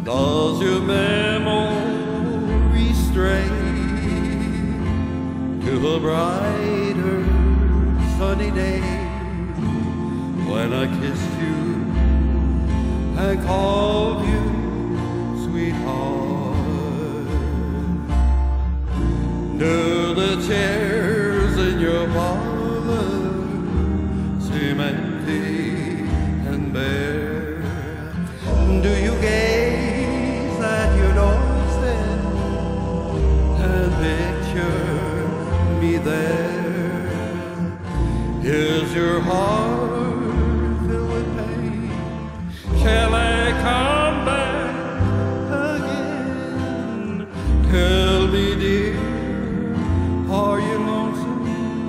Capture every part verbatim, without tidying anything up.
Does your memory stray to a brighter sunny day when I kissed you and called you sweetheart? Do the chairs in your parlor seem empty and bare? Do you gaze at your doorstep and picture me there? Is your heart filled with pain? Shall I come back again? Tell me, dear, are you lonesome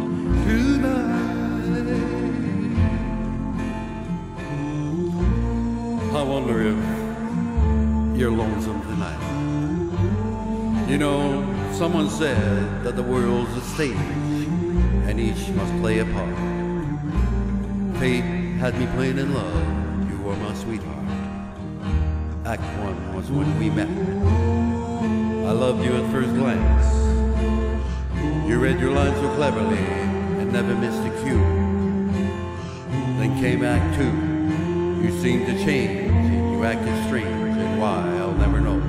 tonight? I wonder if you're lonesome tonight. You know, someone said that the world's a stage and each must play a part. Fate had me playing in love, you were my sweetheart. Act one was when we met. I loved you at first glance. You read your lines so cleverly and never missed a cue. Then came act two. You seemed to change and you acted strange, and why I'll never know.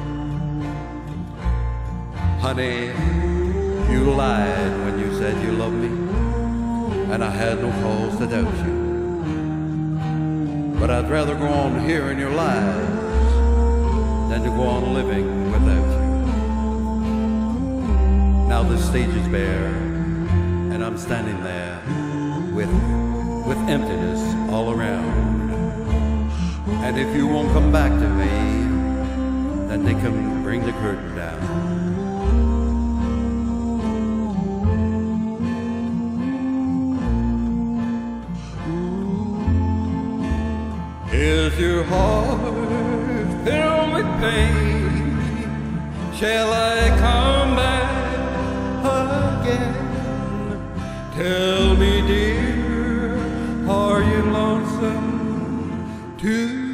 Honey, you lied when you said you loved me, and I had no cause to doubt you. But I'd rather go on hearing your lies than to go on living without you. Now the stage is bare, and I'm standing there with, with emptiness all around. And if you won't come back to me, then they can bring the curtain down. Is your heart filled with pain? Shall I come back again? Tell me, dear, are you lonesome too?